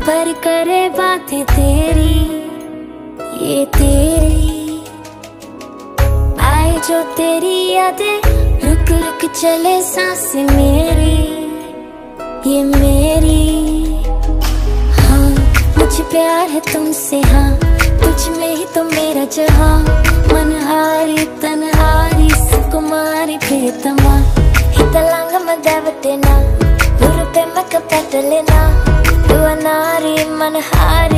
भर करे बातें तेरी, ये तेरी आए जो तेरी यादें, रुक रुक चले सांसें मेरी, ये मेरी। हाँ मुझे प्यार है तुमसे, हाँ तुझ में ही तो मेरा जहाँ। मनहारी तनहारी सुकुमारी प्रियतमा, हितलांग मदावतेना, गुरु पे मक पटलेना, दुआ नारी मनहारी।